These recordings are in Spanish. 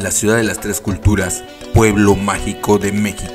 la ciudad de las tres culturas, pueblo mágico de México.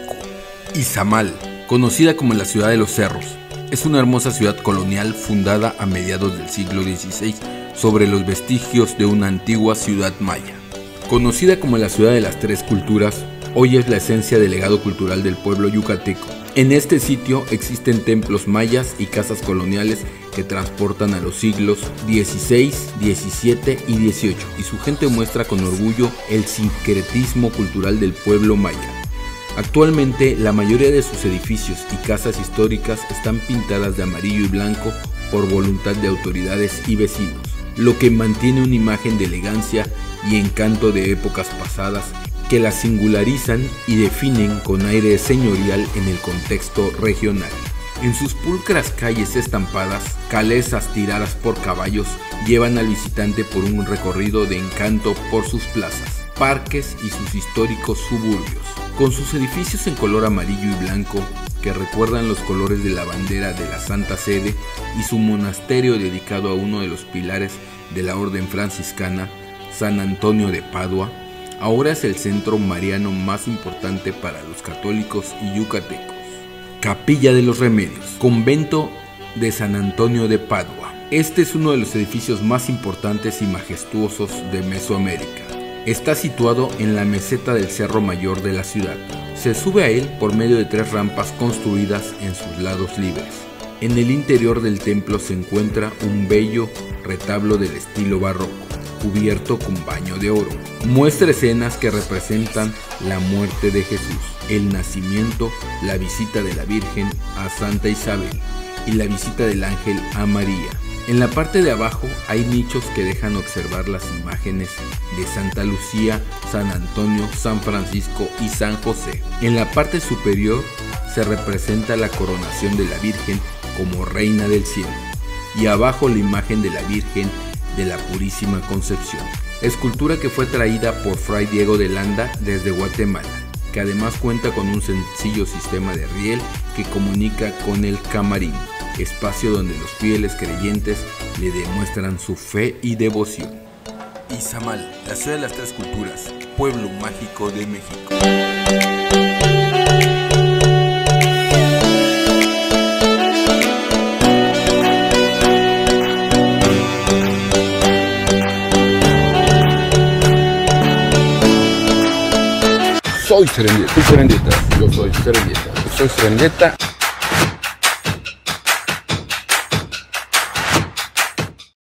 Izamal, conocida como la ciudad de los cerros, es una hermosa ciudad colonial fundada a mediados del siglo XVI sobre los vestigios de una antigua ciudad maya. Conocida como la ciudad de las tres culturas, hoy es la esencia del legado cultural del pueblo yucateco. En este sitio existen templos mayas y casas coloniales que transportan a los siglos XVI, XVII y XVIII, y su gente muestra con orgullo el sincretismo cultural del pueblo maya. Actualmente, la mayoría de sus edificios y casas históricas están pintadas de amarillo y blanco por voluntad de autoridades y vecinos, lo que mantiene una imagen de elegancia y encanto de épocas pasadas que la singularizan y definen con aire señorial en el contexto regional. En sus pulcras calles estampadas, calesas tiradas por caballos llevan al visitante por un recorrido de encanto por sus plazas, parques y sus históricos suburbios. Con sus edificios en color amarillo y blanco, que recuerdan los colores de la bandera de la Santa Sede, y su monasterio dedicado a uno de los pilares de la Orden Franciscana, San Antonio de Padua, ahora es el centro mariano más importante para los católicos y yucatecos. Capilla de los Remedios, convento de San Antonio de Padua. Este es uno de los edificios más importantes y majestuosos de Mesoamérica. Está situado en la meseta del Cerro Mayor de la ciudad. Se sube a él por medio de 3 rampas construidas en sus lados libres. En el interior del templo se encuentra un bello retablo del estilo barroco, cubierto con baño de oro. Muestra escenas que representan la muerte de Jesús, el nacimiento, la visita de la Virgen a Santa Isabel y la visita del ángel a María. En la parte de abajo hay nichos que dejan observar las imágenes de Santa Lucía, San Antonio, San Francisco y San José. En la parte superior se representa la coronación de la Virgen como Reina del Cielo, y abajo la imagen de la Virgen de la Purísima Concepción, escultura que fue traída por Fray Diego de Landa desde Guatemala, que además cuenta con un sencillo sistema de riel que comunica con el camarín, espacio donde los fieles creyentes le demuestran su fe y devoción. Izamal, la ciudad de las tres culturas, pueblo mágico de México. Soy Serengeta, yo soy Serengeta.